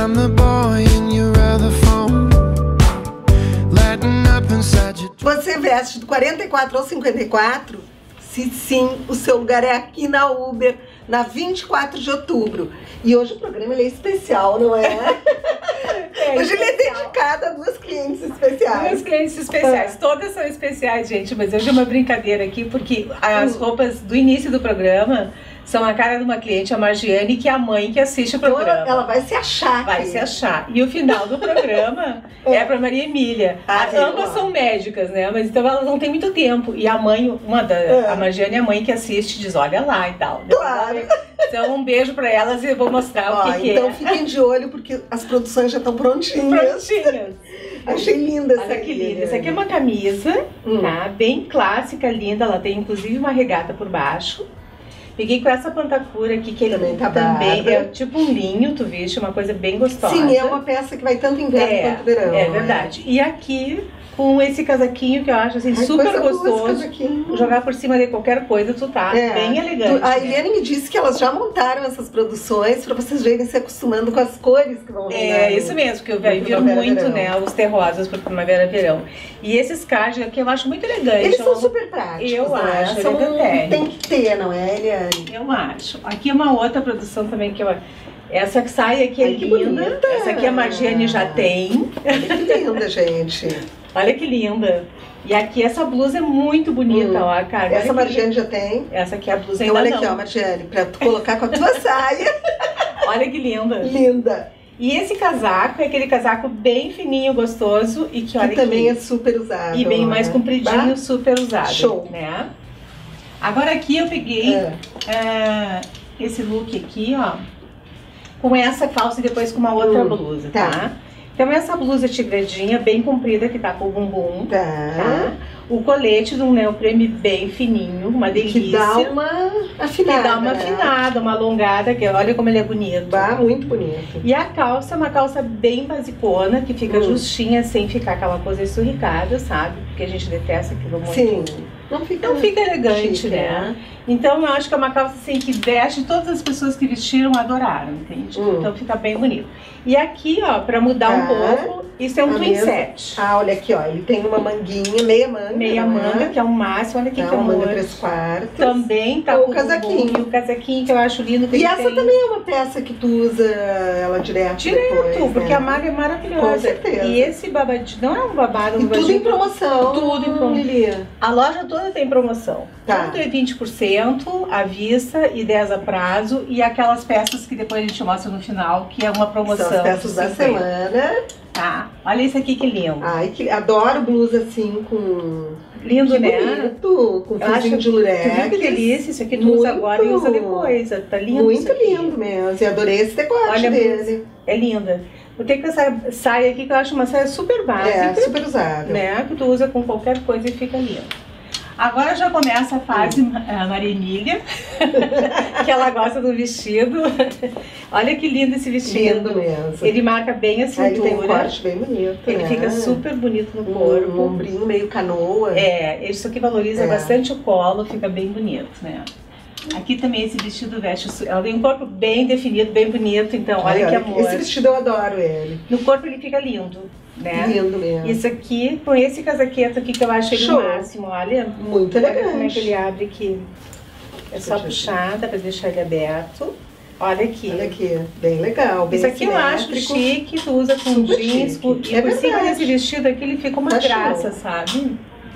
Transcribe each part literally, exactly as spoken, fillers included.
I'm the boy in your other phone, lighting up inside your... Você veste do quarenta e quatro ao cinquenta e quatro? Se sim, o seu lugar é aqui na Uber, na vinte e quatro de outubro. E hoje o programa ele é especial, não é? é hoje ele é dedicado a duas clientes especiais. Duas clientes especiais. É. Todas são especiais, gente, mas hoje é uma brincadeira aqui, porque as roupas do início do programa são a cara de uma cliente, a Margiane, que é a mãe que assiste o programa. Então, ela vai se achar. Vai aqui. se achar. E o final do programa é, é para Maria Emília. Ah, ambas são médicas, né? Mas então elas não têm muito tempo. E a mãe, uma da, é. a Margiane é a mãe que assiste, diz, olha lá e tal. Claro. Então um beijo para elas e eu vou mostrar Ó, o que, que então é. Então fiquem de olho, porque as produções já estão prontinhas. Prontinhas. Achei linda essa Olha que linda. linda. Essa aqui é uma camisa, hum. tá? Bem clássica, linda. Ela tem inclusive uma regata por baixo. Peguei com essa pantacura aqui, que também, tá também é tipo um linho, tu viste, uma coisa bem gostosa. Sim, é uma peça que vai tanto inverno é, quanto verão. É verdade. É. E aqui, com esse casaquinho que eu acho assim, Ai, super gostoso, jogar por cima de qualquer coisa, tu tá é. bem elegante. Tu, a Eliane né? me disse que elas já montaram essas produções pra vocês verem se acostumando com as cores que vão vir. É, no, isso mesmo, que eu viram muito, verão. né, os terrosas pro primavera verão. E esses cards aqui eu acho muito elegante. Eles são super práticos. Eu né? acho, são, tem. tem que ter, não é, Eliane? Eu acho. Aqui é uma outra produção também que eu... Essa saia aqui é Ai, linda. Bonita. Essa aqui a Margiane já tem. Olha que linda, gente. Olha que linda. E aqui essa blusa é muito bonita, hum. ó, a carga. Essa a Margiane já tem. Essa aqui é a blusa então, ainda olha não. aqui, ó, Margiane, pra tu colocar com a tua saia. Olha que linda. Linda. E esse casaco é aquele casaco bem fininho, gostoso e que olha que também aqui. é super usado. E bem mais né? compridinho, bah? super usado. Show. Né? Agora aqui eu peguei é. uh, esse look aqui, ó, com essa calça e depois com uma outra hum, blusa, tá? tá? Então essa blusa tigredinha, bem comprida, que tá com o bumbum, tá? tá? O colete de um neoprene bem fininho, uma delícia. Que dá uma afinada. Que dá uma né? afinada, uma alongada, que olha como ele é bonito. Bah, muito bonito. E a calça é uma calça bem basicona, que fica hum. justinha, sem ficar aquela coisa essurricada, sabe? Porque a gente detesta aquilo muito. Sim. Não fica, não fica elegante, chique, né? né? Então eu acho que é uma calça assim que veste, todas as pessoas que vestiram adoraram, entende? Hum. Então fica bem bonito. E aqui, ó, pra mudar ah, um pouco, isso é um twin mesma... set. Ah, olha aqui, ó, ele tem uma manguinha, meia manga. Meia manga, é? que é o máximo, olha aqui tá, que é uma manga três quartos. Também tá o com casaquinho. O casaquinho que eu acho lindo. Que e ele essa tem. também é uma peça que tu usa ela direto Direto, depois, porque né? a malha é maravilhosa. Com certeza. E esse babadinho, não é um babado, um e tudo em promoção. Tudo em promoção. Lilia. A loja toda tem promoção. Tá. Tudo é vinte por cento à vista e dez a prazo. E aquelas peças que depois a gente mostra no final, que é uma promoção. São as peças da semana. Tá. Olha isso aqui que lindo. Ai, que adoro blusa assim com... Lindo, que né? bonito, com fiozinho de lurex. Tu viu que delícia? Isso aqui tu muito, usa agora e usa depois. Tá lindo. Muito lindo mesmo. E adorei esse decote Olha, dele. É linda. Eu tenho que essa saia aqui que eu acho uma saia super básica. É, super usável. Né? Que tu usa com qualquer coisa e fica lindo. Agora já começa a fase hum. a Maria Emília, que ela gosta do vestido. Olha que lindo esse vestido. Lindo mesmo. Ele marca bem a cintura. Ele tem um corte bem bonito, Ele né? fica super bonito no corpo. Um ombrinho meio canoa. É, isso aqui valoriza é. bastante o colo, fica bem bonito, né? Aqui também esse vestido veste, ela tem um corpo bem definido, bem bonito, então olha, olha que amor. Esse vestido eu adoro ele. No corpo ele fica lindo, né? Lindo mesmo. Isso aqui, com esse casaqueto aqui que eu acho ele o máximo, olha. Muito olha elegante. como é que ele abre aqui. É só puxar, dá pra deixar ele aberto. Olha aqui. Olha aqui, bem legal, bem Isso aqui simétrico. Eu acho chique, tu usa com super jeans, com, e é por cima desse vestido aqui ele fica uma tá graça, show. sabe?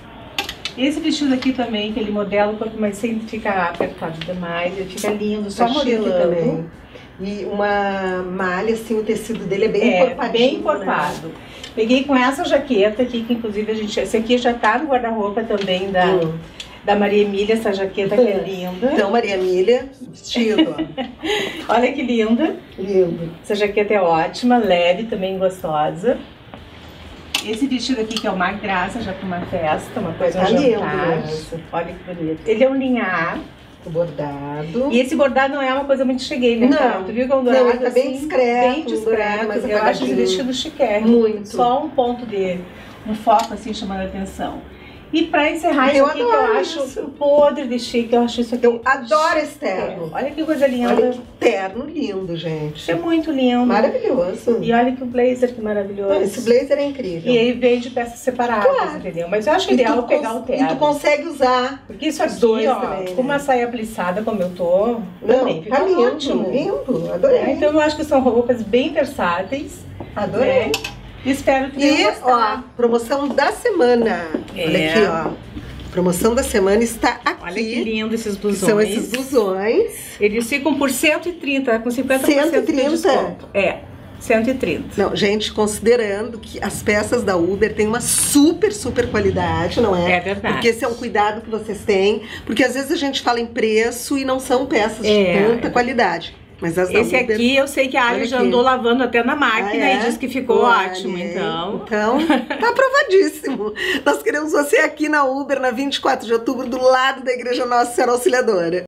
Esse vestido aqui também, que ele modela o corpo, mas sem ficar apertado demais, ele fica lindo, só modelando. Também. E uma malha, assim, o tecido dele é bem é, encorpadinho. bem encorpado. Né? Peguei com essa jaqueta aqui, que inclusive a gente... Esse aqui já tá no guarda-roupa também da, hum. da Maria Emília, essa jaqueta que é linda. Então, Maria Emília, vestido, ó. Olha que linda. Lindo. Essa jaqueta é ótima, leve, também gostosa. Esse vestido aqui que é uma graça já para uma festa, uma coisa tá um lindo, jantar. Olha que bonito. Ele é um linha A. Bordado. E esse bordado não é uma coisa muito cheguei, né? Não. Tu viu que é um dourado não, ele tá bem assim, discreto. Bem discreto. Mais eu acho esse vestido chiquérrimo. Muito. Só um ponto de... um foco assim chamando a atenção. E pra encerrar isso Eu aqui que eu adoro acho isso. podre de chique, eu acho isso aqui. Eu adoro esse terno. Olha que coisa linda. Olha que terno lindo, gente. Isso é muito lindo. Maravilhoso. E olha que o blazer que maravilhoso. Não, esse blazer é incrível. E aí vem de peças separadas, Claro. entendeu? Mas eu acho E ideal tu pegar cons- o terno. E tu consegue usar. Porque isso aqui, dois ó, também, com né? uma saia plissada como eu tô, também Não, fica tá lindo, ótimo. lindo. Adorei. É, então eu acho que são roupas bem versáteis. Adorei. Né? Espero que tenham E, ó, gostado. promoção da semana. É. Olha aqui, ó. Promoção da semana está aqui. Olha que lindo esses que blusões. são esses blusões. Eles ficam por cento e trinta, com cinquenta por cento cento e trinta? de desconto. É, cento e trinta. Não, gente, considerando que as peças da Uber têm uma super, super qualidade, não é? É verdade. Porque esse é um cuidado que vocês têm. Porque às vezes a gente fala em preço e não são peças de É. tanta qualidade. Mas as da Esse Uber... aqui eu sei que a Olha Ali já aqui. andou lavando até na máquina Ah, é? e disse que ficou Olha, ótimo, então. Então, tá aprovadíssimo. Nós queremos você aqui na Uber, na vinte e quatro de outubro, do lado da Igreja Nossa Senhora Auxiliadora.